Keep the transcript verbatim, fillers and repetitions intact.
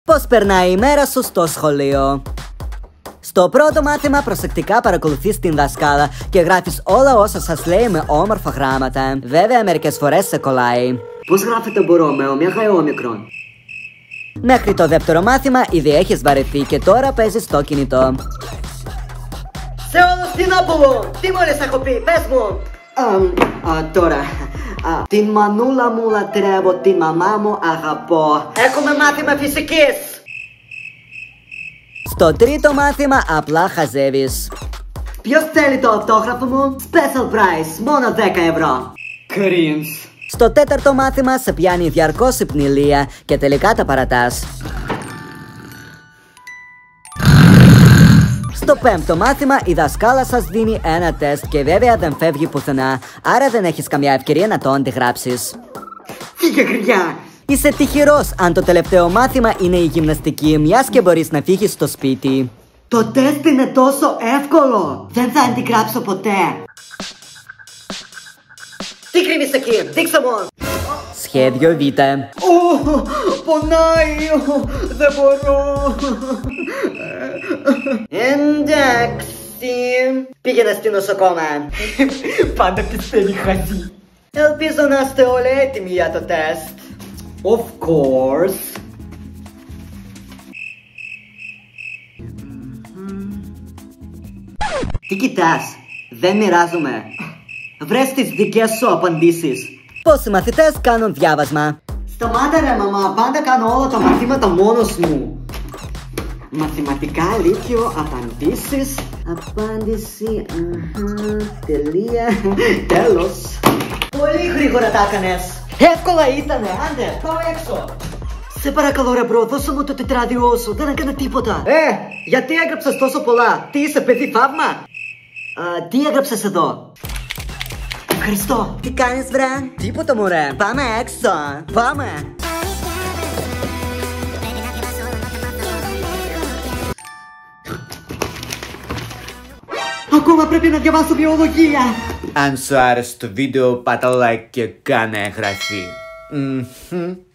Πώς περνάει η μέρα σου στο σχολείο? Στο πρώτο μάθημα προσεκτικά παρακολουθείς την δασκάλα και γράφεις όλα όσα σας λέει με όμορφα γράμματα. Βέβαια μερικές φορές σε κολλάει. Πώς γράφετε μπορώ με ωμέγα ή όμικρον? Μέχρι το δεύτερο μάθημα ήδη έχεις βαρεθεί και τώρα παίζεις στο κινητό. Σε όλους τι να πω! Τι μόλις έχω πει, πες μου! Um, α, τώρα, α, την μανούλα μου λατρεύω, την μαμά μου αγαπώ. Έχουμε μάθημα φυσικής! Στο τρίτο μάθημα απλά χαζεύεις. Ποιος θέλει το αυτόγραφο μου? Special price, μόνο δέκα ευρώ. Cringe. Στο τέταρτο μάθημα σε πιάνει διαρκώς η πνηλία και τελικά τα παρατάς. Στο πέμπτο μάθημα η δασκάλα σας δίνει ένα τεστ και βέβαια δεν φεύγει πουθενά, άρα δεν έχεις καμιά ευκαιρία να το αντιγράψεις. Φύγε γριά! Είσαι τυχερός αν το τελευταίο μάθημα είναι η γυμναστική, μιας και μπορείς να φύγεις στο σπίτι. Το τεστ είναι τόσο εύκολο! Δεν θα αντιγράψω ποτέ! Τι κρύβεις εκεί, δείξε μου! Σχέδιο Β. Ω, πονάει, δεν μπορώ. Εντάξει, πήγαινε στη νοσοκόμα. Πάντα πιστεύει χαζί. Ελπίζω να είστε όλοι έτοιμοι για το τεστ. Of course. Τι κοιτάς, δεν μοιράζομαι. Βρες τις δικές σου απαντήσεις. Πόσοι μαθητές κάνουν διάβασμα? Σταμάτα ρε μαμά, πάντα κάνω όλα τα μαθήματα μόνος μου. Μαθηματικά λύκειο, απαντήσεις. Απάντηση, αχα, τελεία, τέλος. Πολύ γρήγορα τα έκανες. Εύκολα ήτανε, άντε, πάω έξω. Σε παρακαλώ ρε μπρο, δώσε μου το τετράδιό σου, δεν έκανα τίποτα. Ε, γιατί έγραψες τόσο πολλά, τι είσαι παιδί φαύμα? Α, τι έγραψες εδώ? Ευχαριστώ. Τι κάνεις βρε? Τίποτα μωρέ. Πάμε έξω. Πάμε. Ακόμα πρέπει να διαβάσω βιολογία. Αν σου άρεσε το βίντεο πάτα like και κάνε εγγραφή. Mm-hmm.